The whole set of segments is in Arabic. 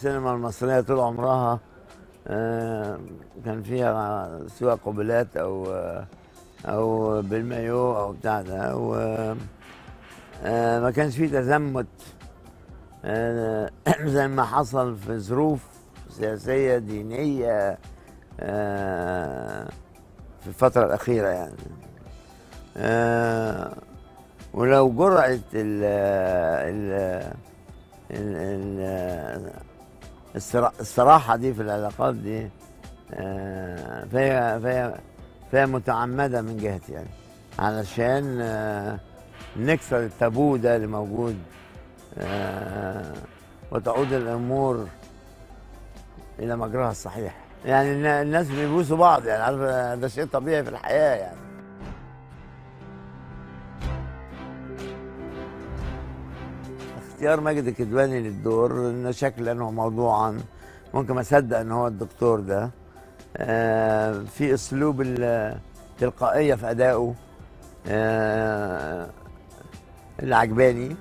السينما المصرية طول عمرها كان فيها سواء قبلات أو بالمايو أو بتاع ده، ما كانش فيه تزمت زي ما حصل في ظروف سياسية دينية في الفترة الأخيرة يعني. ولو جرأت الصراحة دي في العلاقات دي فهي متعمدة من جهتي يعني، علشان نكسر التابو ده اللي موجود، وتعود الأمور إلى مجراها الصحيح. يعني الناس بيبوسوا بعض، يعني عارف ده شيء طبيعي في الحياة يعني. اختيار ماجد الكدواني للدور انه شكلا وموضوعا ممكن اصدق ان هو الدكتور ده، في اسلوب التلقائيه في ادائه اللي عجباني.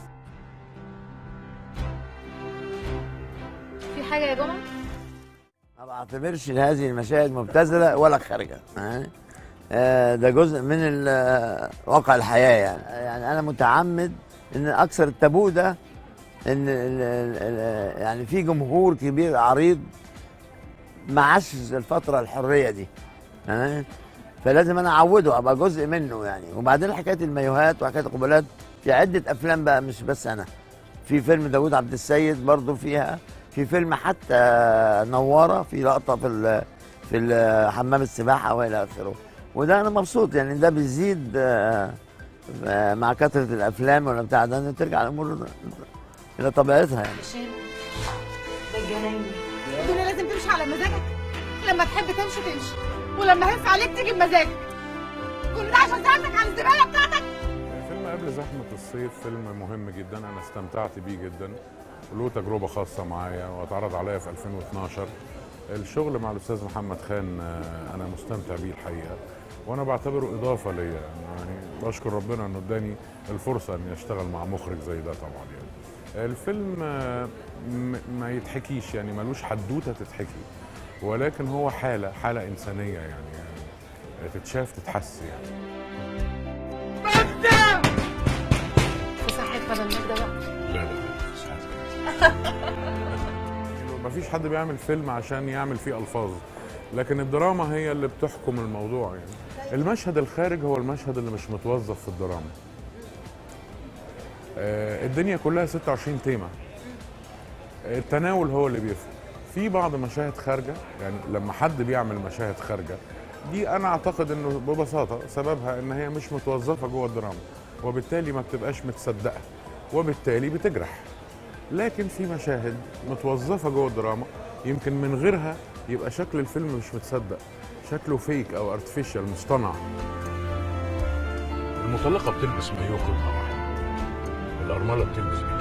في حاجه يا جمعه؟ ما بعتبرش هذه المشاهد مبتذله ولا خارجه، ده جزء من واقع الحياه يعني انا متعمد ان اكسر التابو ده، ان يعني في جمهور كبير عريض ما عاش الفتره الحريه دي، فلازم انا اعوده ابقى جزء منه يعني. وبعدين حكايه المايوهات وحكايه القبلات في عده افلام بقى، مش بس انا، في فيلم داوود عبد السيد برضو فيها، في فيلم حتى نواره في لقطه في حمام السباحه والى اخره. وده انا مبسوط يعني، ده بيزيد مع كثره الافلام ولا بتاع ده، ان ترجع الامور الى طبيعتها يعني. ده الجناين. الدنيا لازم تمشي على مزاجك، لما تحب تمشي تمشي، ولما هينفع عليك تيجي بمزاجك. كل ده عشان سألتك عن الزباله بتاعتك. فيلم قبل زحمه الصيف فيلم مهم جدا، انا استمتعت بيه جدا وله تجربه خاصه معايا واتعرض عليا في 2012. الشغل مع الاستاذ محمد خان انا مستمتع بيه الحقيقه، وانا بعتبره اضافه ليا يعني. بشكر ربنا انه اداني الفرصه اني اشتغل مع مخرج زي ده طبعا يعني. الفيلم ما يتحكيش يعني، ملوش حدوته تتحكي، ولكن هو حاله انسانيه يعني تتشاف تتحس يعني. في صحة فضلناك ده بقى؟ لا مفيش حد بيعمل فيلم عشان يعمل فيه الفاظ، لكن الدراما هي اللي بتحكم الموضوع يعني. المشهد الخارج هو المشهد اللي مش متوظف في الدراما. الدنيا كلها 26 تيمة، التناول هو اللي بيفرق. في بعض مشاهد خارجة يعني، لما حد بيعمل مشاهد خارجة دي أنا أعتقد إنه ببساطة سببها إن هي مش متوظفة جوه الدراما، وبالتالي ما بتبقاش متصدقة، وبالتالي بتجرح. لكن في مشاهد متوظفة جوه الدراما يمكن من غيرها يبقى شكل الفيلم مش متصدق، شكله فيك أو ارتفيشال مصطنع. المطلقة بتلبس مايو قطعة واحدة، الأرملة بتلبس